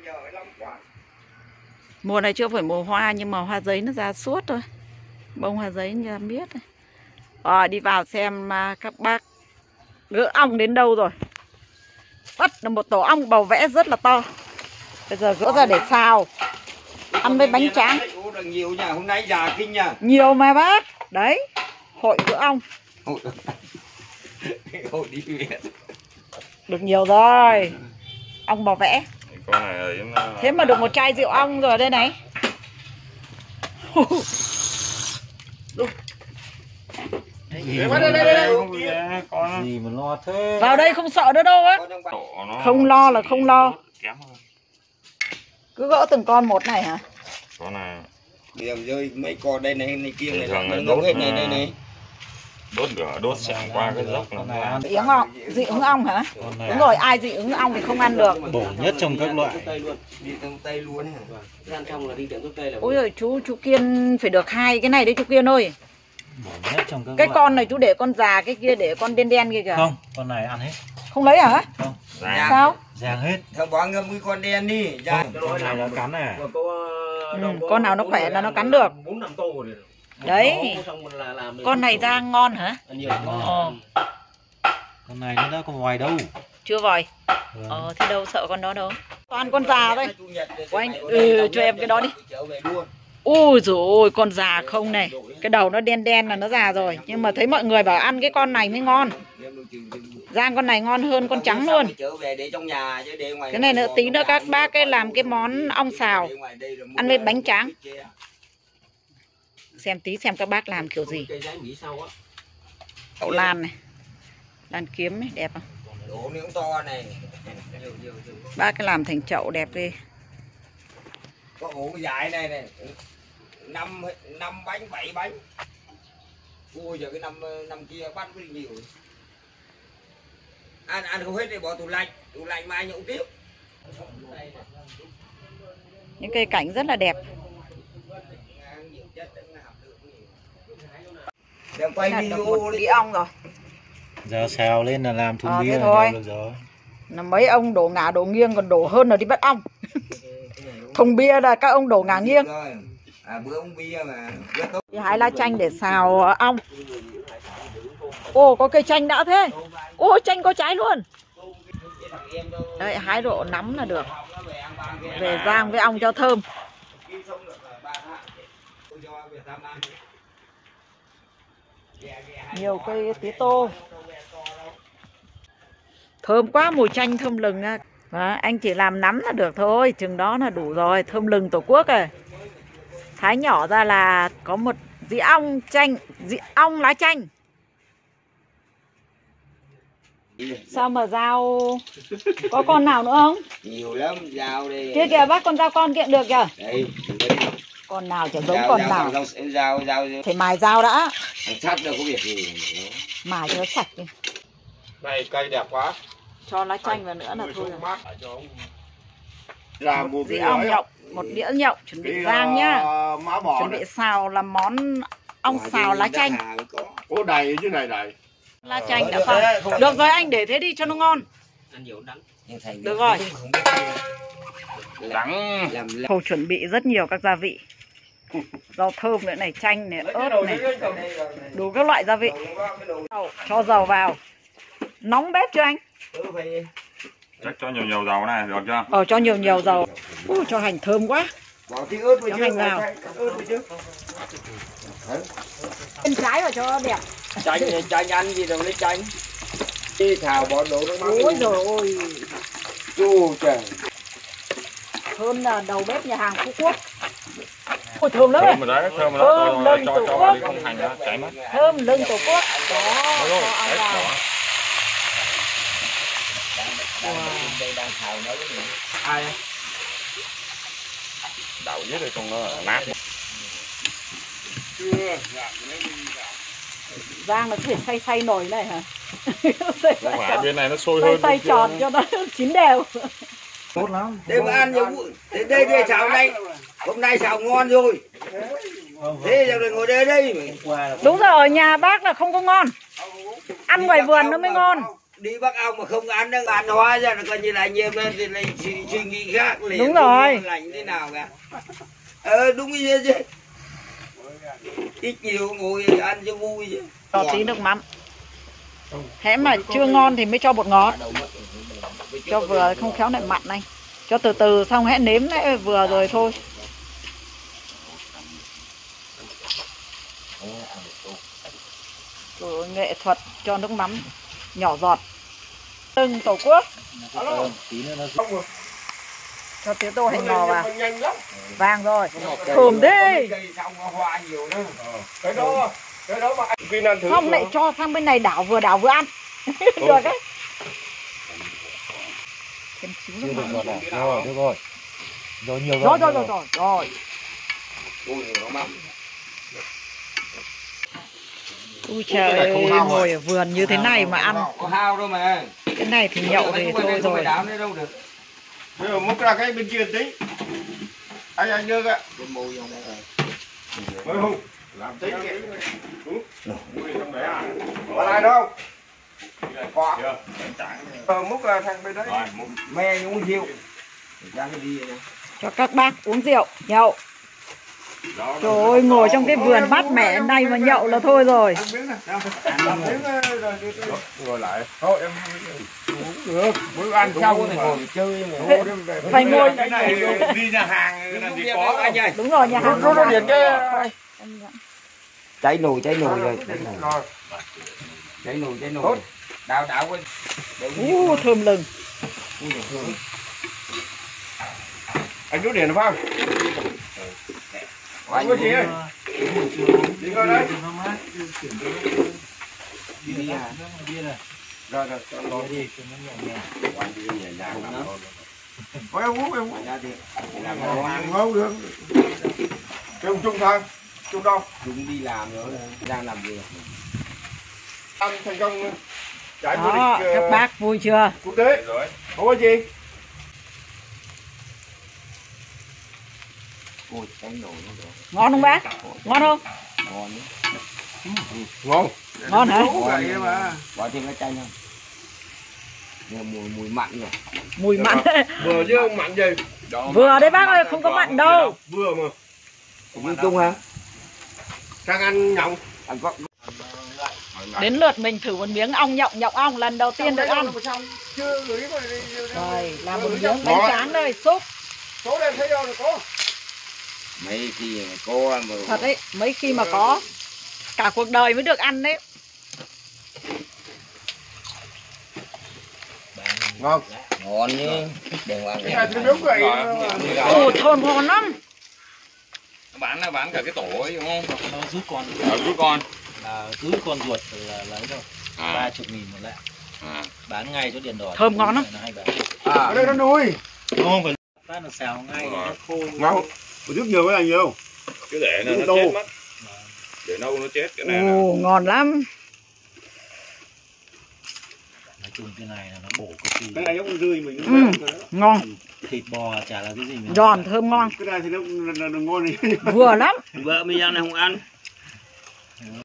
Mùa này chưa phải mùa hoa nhưng mà hoa giấy nó ra suốt thôi. Bông hoa giấy như em biết. Rồi đi vào xem các bác gỡ ong đến đâu rồi. Bắt được một tổ ong bầu vẽ rất là to. Bây giờ gỡ ra để xào ăn với bánh tráng. Nhiều nhà hôm nay già kinh nha. Nhiều mà bác. Đấy, hội gỡ ong. Hội đi viện. Được nhiều rồi. Ong bầu vẽ. Con này thế mà được một chai rượu ong rồi đây này. Gì mà lo thế. Vào đây không sợ nữa đâu á. Không lo là không lo. Cứ gỡ từng con một này hả? Con này điểm rơi mấy con đây này kia này đốt hết này. Đốt lửa đốt xẻng qua cái dốc là Dị ứng ong, dị ứng ong hả? Đúng rồi, ai dị ứng ong thì không ăn được. Bổ nhất trong các loại. Đi tầng Tây luôn. Gian trong là đi tận Tây là. Ôi giời, chú Kiên phải được 2 cái này đấy chú Kiên ơi. Bổ nhất trong các cái loại. Con này chú để con già, cái kia để con đen đen kia kìa. Không, con này ăn hết. Không lấy hả? Không. Sao? Ràng hết. Thằng bó ngâm cái con đen đi. Con này nó cắn này. Con nào nó khỏe là nó cắn được. 4-5 tô rồi. Đấy. Con này ra ngon hả? Con này nó đã có vòi đâu. Chưa vòi. Thế đâu sợ con đó đâu. Toàn con già thôi. Của anh cho em cái đó đi. Ui dồi ôi, con già không này. Cái đầu nó đen đen là nó già rồi. Nhưng mà thấy mọi người bảo ăn cái con này mới ngon. Rang con này ngon hơn con trắng luôn. Cái này nữa tí nữa các bác cái làm cái món ong xào ăn với bánh tráng. Xem tí xem các bác làm kiểu gì. Đậu lan này. Lan kiếm ấy, đẹp không? Bác cái làm thành chậu đẹp đi. Có ổ dài này. 5 bánh 7 bánh. Ui giờ cái năm kia bắt rất nhiều. Ăn không hết thì bỏ tủ lạnh mai nhậu tiếp. Những cây cảnh rất là đẹp. Đang quay video đi ong rồi. Giờ xào lên là làm thùng bia thôi. được rồi. Là mấy ông đổ ngả đổ nghiêng còn đổ hơn là đi bắt ong. Thùng bia là các ông đổ ngả nghiêng. Bữa uống bia mà. Hái lá chanh để xào ong. Ồ có cây chanh đã thế. Ôi chanh có trái luôn. Đấy hái độ nắm là được. Về rang với ong cho thơm. Nhiều cây tía tô. Thơm quá, mùi chanh thơm lừng. Anh chỉ làm nắm là được thôi. Chừng đó là đủ rồi. Thơm lừng Tổ quốc rồi. Thái nhỏ ra là có một dĩ ong chanh, dĩ ong lá chanh. Sao mà dao có con nào nữa không? Nhiều lắm, dao đây. Kia kìa bác, con dao con kiện được kìa. Đây. Con nào chả giống con nào. Dao. Phải mài dao đã. Sắt đâu có việc gì. Mài cho nó sạch đi. Này cây đẹp quá. Cho lá chanh vào nữa là thôi Là một dĩa ong nhộng, một đĩa nhộng chuẩn bị rang nhá. Chuẩn bị xào làm món ong xào lá chanh. Có đầy chứ này. Lá chanh đã xong. Được rồi anh để thế đi cho nó ngon. Được rồi. đắng. Khâu chuẩn bị rất nhiều các gia vị. Rau thơm nữa này, chanh này, ớt này. Đủ các loại gia vị. Cho dầu vào. Nóng bếp chưa anh? Chắc cho nhiều dầu này được chưa? Cho nhiều dầu. Cho hành thơm quá. Bỏ tí ớt vào cho hành vào. Thêm trái vào cho đẹp. Chanh ăn gì đâu lấy chanh. Đi thảo bỏ đồ nó mắm. Ôi rồi ôi. Chu trời. Thơm là đầu bếp nhà hàng Phú Quốc. Ôi thơm lắm này. Thơm lưng Tổ Quốc. Không hành đó, cháy mất. Thơm lưng Tổ Quốc. Đó, cho ăn vào. Ai? Đậu dưới đây còn nó nát. Rang là có thể xay nồi này hả? Quả bên này nó sôi hơn. Xay tròn cho nó chín đều. Tốt lắm. Đêm ăn nhiều vụ. Đây xào này. Hôm nay xào ngon rồi. Thế giờ ngồi đây. Đúng rồi, ở nhà bác là không có ngon. Ăn ngoài vườn nó mới ngon. đi bắt ong mà không ăn nó ăn hóa ra là coi như là nhiều lên thì lại suy nghĩ khác liền. Đúng rồi. Lạnh thế nào cả. Đúng như thế chứ. Ít nhiều ngồi ăn cho vui chứ. Cho tí nước mắm. Hễ mà chưa ngon thì mới cho bột ngọt. Cho vừa không khéo lại mặn này. Cho từ từ xong hễ nếm lại vừa rồi thôi. Rồi nghệ thuật cho nước mắm nhỏ giọt. Từng tổ quốc. Tí nữa nó Cho tía tô hành ngò vào. Nhanh lắm. Vàng rồi. Thơm thế. Xong nó hoa nhiều nữa. Cái đó mà anh Vin ăn thử. Xong lại cho sang bên này đảo vừa ăn. Được đấy. Thêm xíu chưa nữa được mà. ngọt à? Rồi, được rồi. Rồi nhiều Rồi. Ui nó mắm. Ui trời ơi, ngồi ở vườn như thế này mà ăn. Có hao đâu mà. Cái này thì nhậu thì thôi rồi. Đáo nữa đâu được. Bây giờ múc ra cái bên kia tí. Anh đưa cái. Cái môi vô đây rồi. Mới hùng. Làm tí kìa. Mùi trong đấy à? Có ai đâu? Có. Múc ra thằng bên đấy. Me uống rượu. Ra cái đi này. Cho các bác uống rượu, nhậu. Trời ơi, ngồi trong cái vườn mát mẻ này mà nhậu là thôi rồi. Ngồi lại. Thôi em được. Bữa ăn xong thì ngồi chơi mà. Phải ngồi. Cái này đi nhà hàng làm gì có anh ơi. Đúng rồi, nhà hàng. Nó điện cái. Cháy nồi rồi. Cháy nồi. Đào cái. Thơm lừng. Anh đốt điện được không? Anh có gì ơi? Đi coi đấy. đi à. Rồi. đi cho nó nhẹ nhàng. Có em uống. Ra thì làm Ngon được. Trung thân. Trung đâu? chúng đi làm nữa đang làm gì? Ăn thành công giải vô Đó, địch các bác vui chưa? quốc tế. Không có gì. Ôi cháy nồi nó rồi. Ngon không bác? Ngon không? Ngon. Ngon. Ngon hả? Vậy mà. Bỏ thêm cái chanh không? Nghe mùi mặn rồi. Mùi mặn. Vừa chứ không mặn gì. Vừa đấy bác ơi, không có mặn đâu. Vừa mà. Như chung hả? Sang ăn nhộng. Ăn có. Đến lượt mình thử một miếng ong nhộng ong lần đầu tiên được ăn. Chưa gửi mà Rồi, làm một miếng bánh tráng đây, xúc. số đem thấy đâu rồi có. Mấy khi mà có mà. Thật đấy, mấy khi mà có. Cả cuộc đời mới được ăn đấy. Ngon. Ngon chứ. Đừng ăn. Cái này thì đúng vậy. Ồ, thơm ngon lắm. bán cả cái tổ ấy đúng không? Nó rút con. Rút con. Là rút con ruột là lấy đâu. 30.000 một lạng. Bán ngay chỗ Điền Đỏ. Thơm ngon lắm. Ở đây nó nuôi. Không phải phát là xào ngay nó khô. Ngon. Một chút nhiều cái này nhiều. Cứ để nó chết mất. Để nâu nó chết cái này. Ồ, ngon lắm. Nói chung cái này là nó bổ cực kỳ. Cái này giống rươi mình. Ngon. Thịt bò chả là cái gì mà. Giòn, thơm ngon. Cái này thì nó ngon này. Vừa lắm. Vợ mình ăn này không ăn.